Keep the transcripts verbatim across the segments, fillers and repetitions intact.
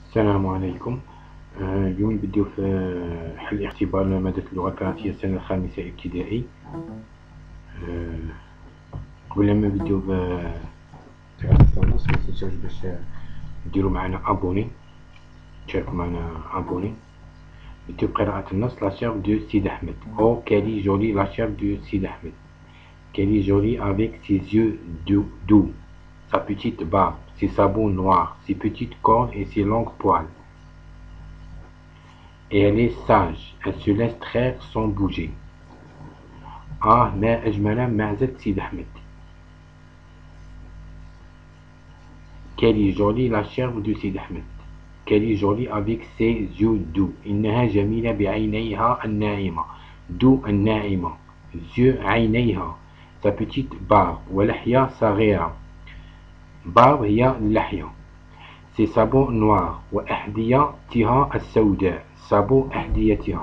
السلام عليكم. آه، اليوم بديو في حل اختبار مادة اللغة الفرنسية السنة الخامسة ابتدائي. آه، قبل ما نبديو بقراءة النص متنساوش باش ديروا معنا ابوني، تشاركوا معنا ابوني. بديو بقراءة النص. لا شيف دو سيد أحمد. Oh quelle est jolie la chèvre de Sid Ahmed. Qu'elle est jolie avec ses yeux doux, sa petite barbe, ses sabots noirs, ses petites cornes et ses longues poils. Et elle est sage, elle se laisse traire sans bouger. آه ما أجمل معزة سيد أحمد. Quelle est jolie la chèvre de سيد أحمد. Quelle est jolie avec ses yeux doux. إنها جميلة بعينيها الناعمة. doux الناعمة. yeux عينيها. sa petite barbe ولحية صغيرة. barbe هي اللحية. ses sabots noirs وأحذيتها السوداء. sabots أحذيتها.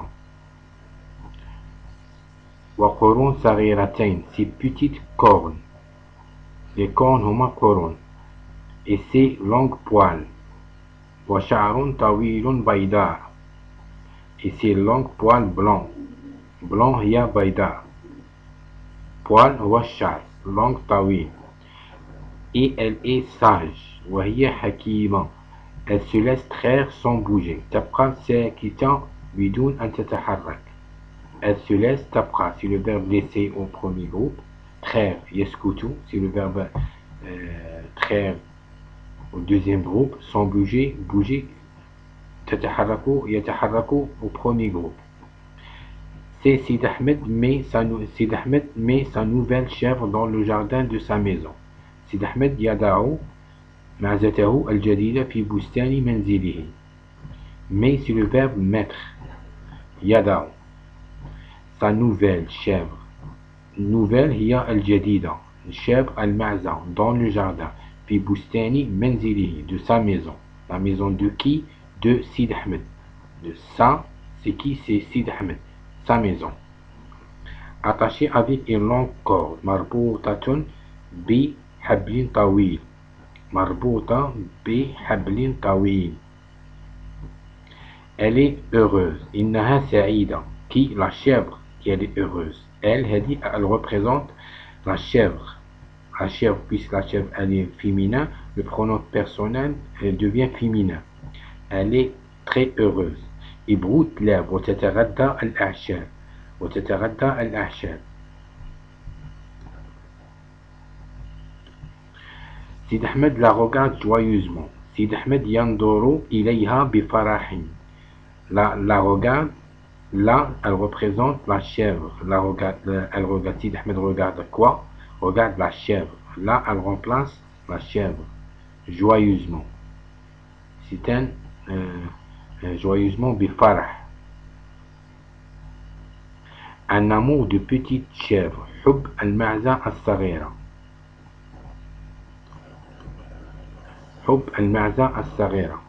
وقرون صغيرتين. ses petites cornes. les cornes هما قرون. et ses longues poils. وشعر طويل بيضاء. et ses longues poils blancs. blanc هي بيضاء. poil هو الشعر. long طويل. et elle est sage وهي حكيمة. elle se laisse traire sans bouger. تبقى ساكتة بدون أن تتحرك. elle se laisse تبقى c'est le verbe laisser au premier groupe. traire يسكت c'est le verbe euh, traire au deuxième groupe. sans bouger bouger تتحرك يتحرك au premier groupe. c'est Sid Ahmed met sa Sid Ahmed met sa nouvelle chèvre dans le jardin de sa maison. Sid Ahmed يضع معزته الجديدة في بستان منزله. mais c'est le verbe mettre. يضع sa nouvelle chèvre. nouvelle هي الجديدة. chèvre المعزة dans le jardin. في بستان منزله de sa maison. la maison de qui? de Sid Ahmed. de ça c'est qui? c'est Sid Ahmed. sa maison. attaché avec une longue corde. مربوطة بحبل طويل. مربوطة بحبل طويل. elle est heureuse. إنها سعيدة. qui? la chèvre qui elle est heureuse. elle هذه elle représente la chèvre. la chèvre puisque la chèvre elle est féminin, le pronom personnel elle devient féminin. elle est très heureuse. يبغوت لعب وتتغدى الأعشاب. وتتغدى الأعشاب. سيد أحمد la regarde joyeusement. سيد أحمد ينظر إليها بفرح. la, la regarde, là elle représente la chèvre. la regarde, elle regarde. سيد أحمد regarde quoi? regarde la chèvre. là elle remplace la chèvre. joyeusement. c'est un euh, joyeusement بفرح. un amour de petite chèvre. حب المعزة الصغيرة. حب المعزة الصغيرة.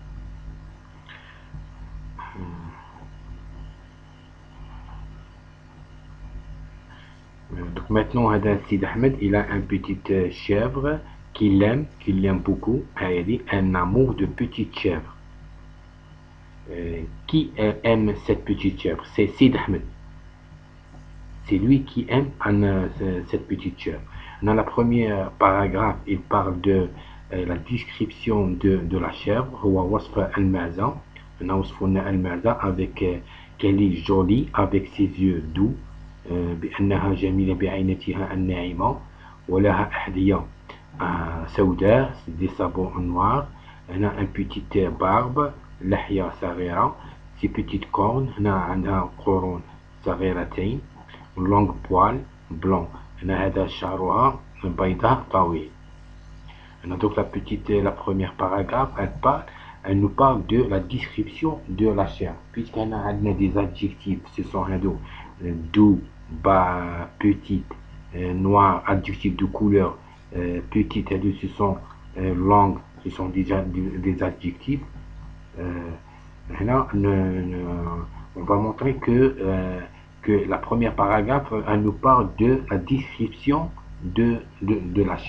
donc maintenant هذا سيد أحمد il a un petite chèvre qu'il aime qu'il aime beaucoup. هذه un amour de petite chèvre. euh, qui aime cette petite chèvre? c'est Sid Ahmed. c'est lui qui aime un, cette petite chèvre. Dans la première paragraphe il parle de euh, la description de, de la chèvre. هو وصف المعزة. هنا وصفنا المعزة avec euh, qu'elle est jolie avec ses yeux doux. بأنها جميلة بعينتها الناعمة. ولها أحذية سوداء des sabots noirs. هنا un petite barbe لحية صغيرة. ses petites cornes هنا عندها قرون صغيرتين. longue poil blanc. هنا هذا شعرها بيضاء طويل. هنا donc la petite la première paragraphe elle parle elle nous parle de la description de la chèvre puisqu'on a des adjectifs. ce sont هادو doux, bas, petite, euh, noir, adjectif de couleur, euh, petite, ce sont euh, longues, ce sont déjà des, des adjectifs. Euh, là, ne, ne, on va montrer que, euh, que la première paragraphe, elle nous parle de la description de, de, de la chèvre.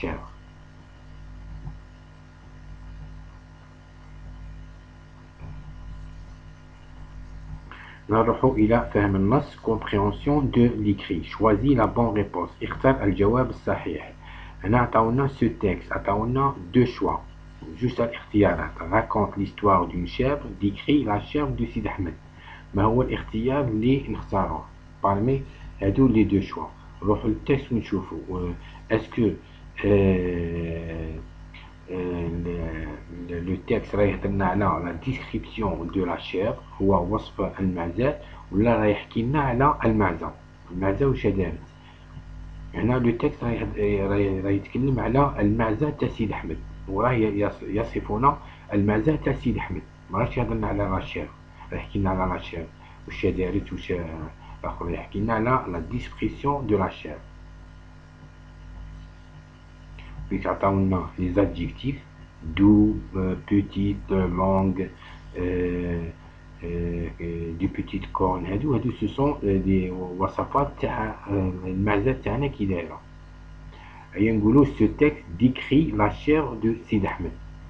نروحوا إلى فهم النص compréhension de l'écrit. Choisis la bonne réponse. اختر الجواب الصحيح. هنا عطاونا ce texte عطاونا deux choix. Juste الاختيارات. Raconte l'histoire d'une chèvre. Décrit la chèvre de سيد أحمد. ما هو الاختيار اللي نختاره parmi هادو les deux choix. نروحوا للتكست ونشوفوا est-ce que euh, le texte راح يهضرنا على la description de la chèvre هو وصف المعزة ولا راح يحكي لنا على المعزة المعزة واش دارت. هنا لو تكست راه يتكلم على المعزة تاع سيد أحمد وراه يصفنا المعزة تاع سيد أحمد ما راهش يهضرنا على لا شيفر راه يحكي لنا على لا شيفر واش دارت واش اخر يحكي لنا على لا ديسكريبسيون دو لا شيفر. puis عطاونا les adjectifs doux, euh, petite, longue, euh, euh, des petites cornes هادو هادو ce sont des وصفات تاع المعزة تاعنا كي دايرة. هيا نقولو ce texte décrit la chèvre de سيد أحمد.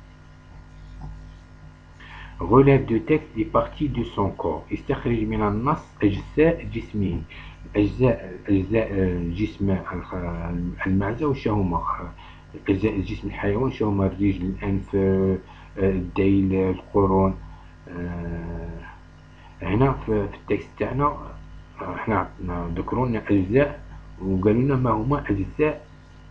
relève de texte des parties de son corps. استخرج من النص أجزاء جسمه. أجزاء أجزاء جسم المعزة وش هما؟ أجزاء جسم الحيوان شو هما؟ الرجل، الأنف، الذيل، القرون. هنا في التكست تاعنا احنا ذكروا لنا أجزاء وقالوا لنا ما هما أجزاء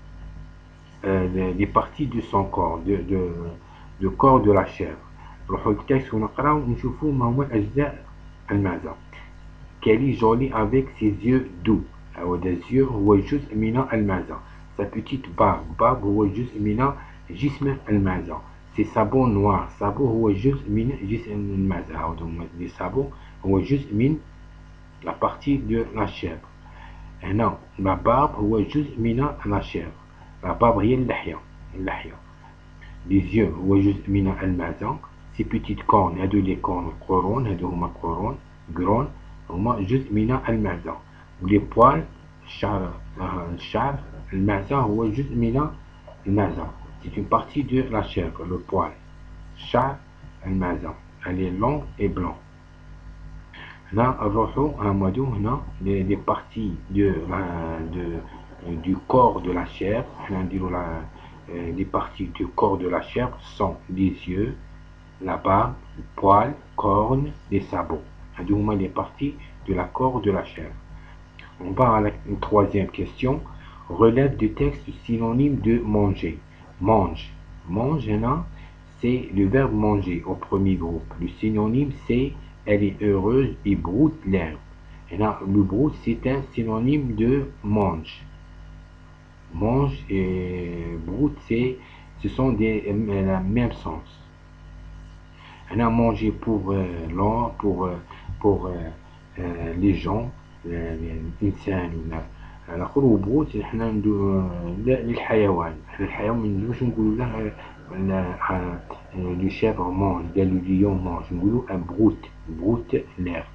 les parties de son corps de de de corps de la chèvre. نروحوا للتكست ونقراو ونشوفوا ما هما أجزاء المعزة. Kelly jolie avec ses yeux doux. هذا yeux هو جزء من المعزة. sa petite barbe barbe هو جزء من جسم المعزة. ses sabots noirs sabot هو جزء من جسم المعزة. هاذو هما لي sabot هو جزء من la partie de la chèvre. هنا la barbe هو جزء من la chèvre. la barbe هي اللحية اللحية. les yeux هو جزء من المعزة. ses petites cornes هادو لي cornes القرون هادو هما قرون قرون هما جزء من المعزة. ولي بوال الشعر الشعر المعزة هو جزء من المعزة. c'est une partie de la chèvre le poil. الشعر المعزة elle est long et blanc. هنا نروحو هامادو هنا les parties de de du corps de la chèvre. هنا نديرو la les parties du corps de la chèvre sont les yeux, la barbe, le poil, cornes, les sabots. هادو هما les parties de la corps de la chèvre. On va à la troisième question. Relève du texte synonyme de manger. Mange. Mange, c'est le verbe manger au premier groupe. Le synonyme, c'est elle est heureuse et broute l'herbe. Et là, le broute, c'est un synonyme de mange. Mange et broute, c'est, ce sont des euh, même sens. Et là, manger pour euh, l'homme, pour, euh, pour euh, euh, les gens. الإنسان ولا الآخر. وبروت إحنا ندو للحيوان. إحنا الحيوان منجموش نقولو له لو شيفر مونج ولا لو ليون مونج نقولو ان بروت بروت l'herbe.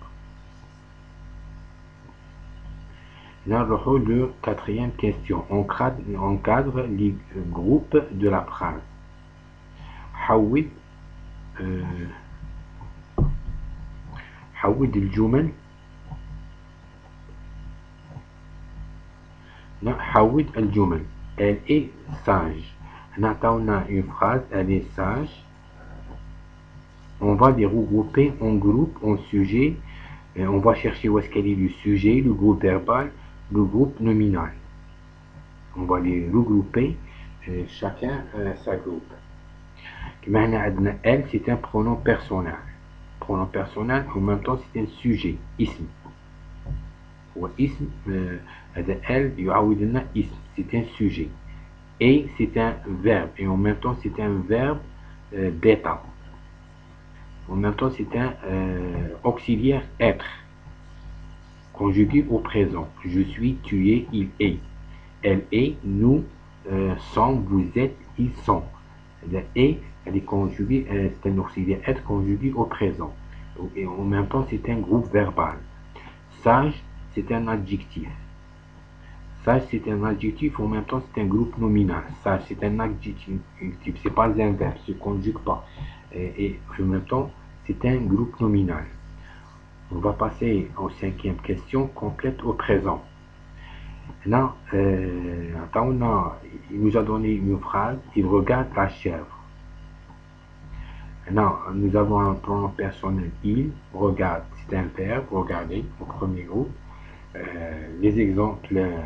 Là نروحو لو quatrième question. Encadre les groupes de la phrase. حود حود الجمل. حود الجمل. Elle est sage. نعطاونا une phrase elle est sage. On va les regrouper en groupe, en sujet. Et on va chercher où est-ce qu'elle est le sujet, le groupe verbal, le groupe nominal. On va les regrouper chacun sa groupe. كما هنا عندنا elle c'est un pronom personnel. Pronom personnel en même temps c'est un sujet اسم. هو اسم هذا elle يعود لنا اسم c'est un sujet. Et c'est un verbe et en même temps c'est un verbe euh, d'état. En même temps c'est un euh, auxiliaire être conjugué au présent. Je suis, tu es, il est. Elle est, nous euh, sommes, vous êtes, ils sont. Le est elle est conjuguée, euh, c'est un auxiliaire être conjugué au présent. Et en même temps c'est un groupe verbal. Sage c'est un adjectif. Sage c'est un adjectif, en même temps c'est un groupe nominal. Sage c'est un adjectif, c'est pas un verbe, se conjugue pas. Et, et en même temps c'est un groupe nominal. On va passer aux cinquième question complète au présent. Là, euh, il nous a donné une phrase, il regarde la chèvre. Là, nous avons un pronom personnel, il regarde, c'est un verbe, regarder, au premier groupe. Euh, les exemples, euh,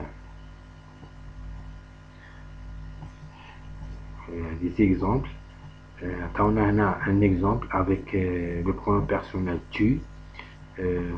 les exemples, euh, on a un exemple avec euh, le pronom personnel tu. Euh,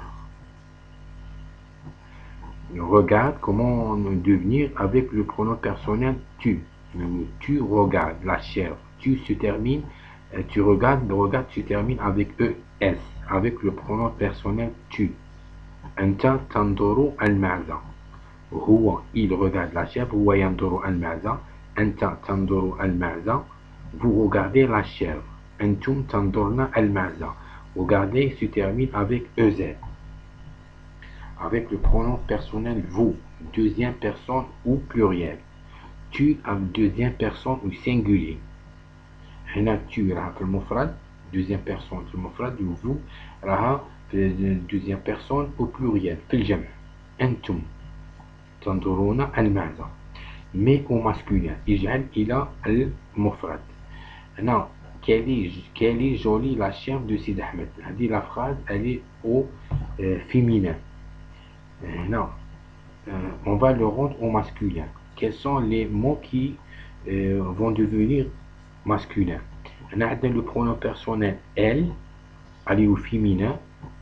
regarde, comment devenir avec le pronom personnel tu. Tu regardes la chèvre, tu se termine, tu regardes, le regard se termine avec es, avec le pronom personnel tu. أنت تنظر المعزة. هو il regarde la chèvre. هو ينظر المعزة. أنت تنظر المعزة. Vous regardez la chèvre. أنتم تنظرن المعزة. Regarder se termine avec ez. Avec le pronom personnel vous, deuxième personne ou pluriel. Tu en deuxième personne ou singulier. هنا tu راها في المفرد deuxième personne في المفرد و vous راها في deuxième personne au pluriel في الجمع. أنتم تنظرون المعزة. mais au masculin يجعل إلى المفرد. هنا quelle est jolie la chèvre de Sid Ahmed. هذه la phrase elle est au euh, féminin. Non, euh, on va le rendre au masculin. Quels sont les mots qui euh, vont devenir masculins? On a le pronom personnel elle, elle est au féminin.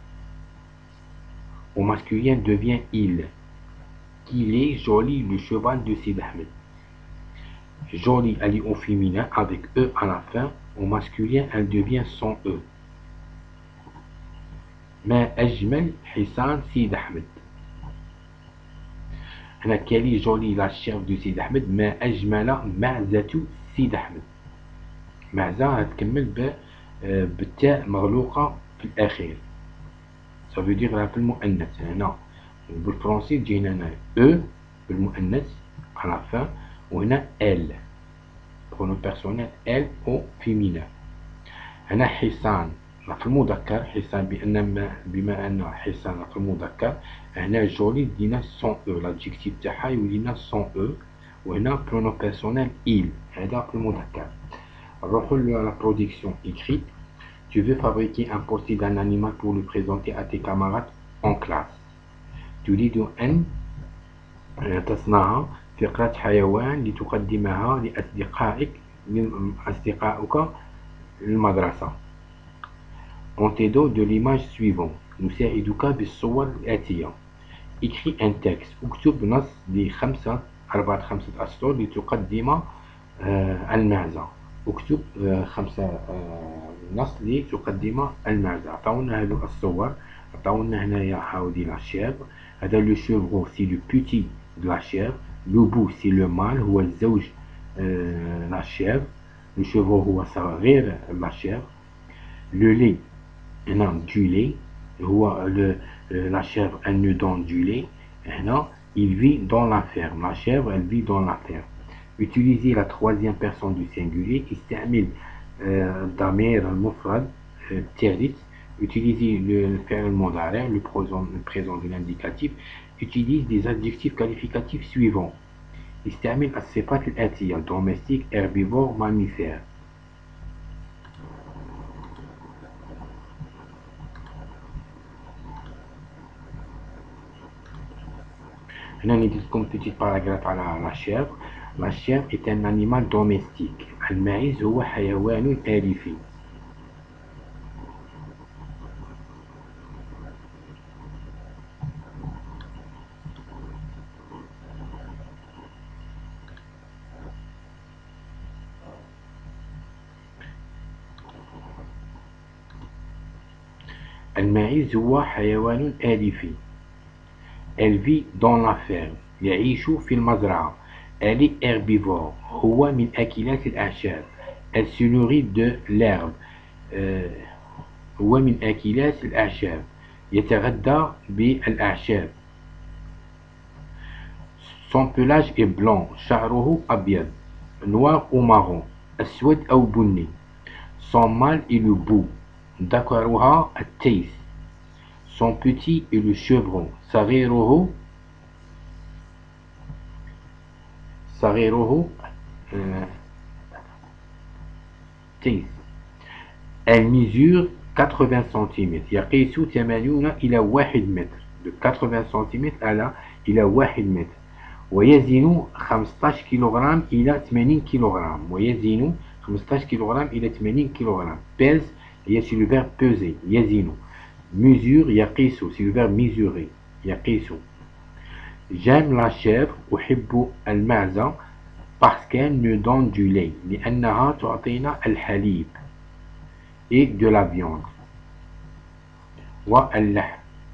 Au masculin devient il. Il est joli le cheval de Sid Ahmed. Joli, elle est au féminin avec e à la fin. Au masculin, elle devient sans e. ما أجمل حصان سيد أحمد. هنا كالي جولي لا شيف دو سيد أحمد. ما أجمل معزة سيد أحمد. معزة تكمل ب بالتاء مغلوقة في الأخير. ça veut dire في المؤنث. هنا بالفرنسي تجينا هنا أو بالمؤنث à la fin وهنا elle. pronom personnel elle au féminin. هنا حصان في المذكر. حصان بأن بما أن حصان في المذكر. هنا جولي دينا سون او. l'adjectif تاعها يولينا سون او. وهنا pronom personnel il. هذا في المذكر. نروحو la production écrite. Tu veux fabriquer un portrait d'un animal pour le présenter à tes camarades en classe. تريد أن تصنع فقرة حيوان لتقدمها لأصدقائك أصدقائك المدرسة. On te donne de l'image suivante. نساعدك بالصور الآتية. écris un texte. اكتب نص لخمسة أربعة خمسة أسطر لتقدم المعزة. اكتب خمسة نص لتقدم المعزة. عطاونا هذو الصور. عطاونا هنايا حاودي لا chèvre. هذا لو chevreau c'est le petit de la chèvre. le bou c'est le mâle هو الزوج la chèvre. le chevreau هو صغير la chèvre. le lait هنا du lait هو le la chèvre elle nous donne du lait. هنا il vit dans la ferme. la chèvre elle vit dans la ferme. Utilisez la troisième personne du singulier. استعمل ضمير المفرد الثالث. Utilisez le fi'l المضارع le présent le présent de l'indicatif. Utilise des adjectifs qualificatifs suivants. استعمل الصفات الآتية domestique, herbivore, mammifère. هنا نديكم petit paragraphe على la chèvre. La chèvre est un animal domestique. الماعز هو حيوان أليفي. الماعز هو حيوان أليفي. Elle vit dans la ferme. يعيش في المزرعة. Elle est herbivore. هو من أكلات الأعشاب. Elle se nourrit de l'herbe. هو من أكلات الأعشاب. يتغذى بالأعشاب. Son pelage est blanc. شعره أبيض. noir ou marron. أسود أو بني. Son mâle est le bou. ذكرها التيس. son petit est le chevreau. صغيره صغيره euh, تيس. Elle mesure quatre-vingts centimètres. يقيس ثمانين إلى واحد متر. De quatre-vingts centimètres à إلى واحد متر. ويزن خمسطاش كيلوغرام إلى ثمانين كيلوغرام. ويزن خمسطاش كيلوغرام إلى ثمانين كيلوغرام. pèse هي c'est le verbe peser. يزن. mesure يقيس c'est le verbe mesurer. يقيس. J'aime la chèvre. أحب المعزة parce qu'elle me donne du lait. لأنها تعطينا الحليب et de la viande. واللحم.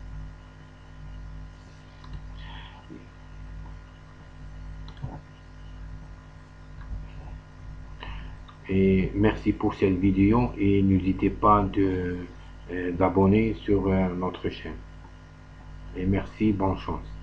Et merci pour cette vidéo et n'hésitez pas de euh, d'abonner sur euh, notre chaîne. Et merci, bonne chance.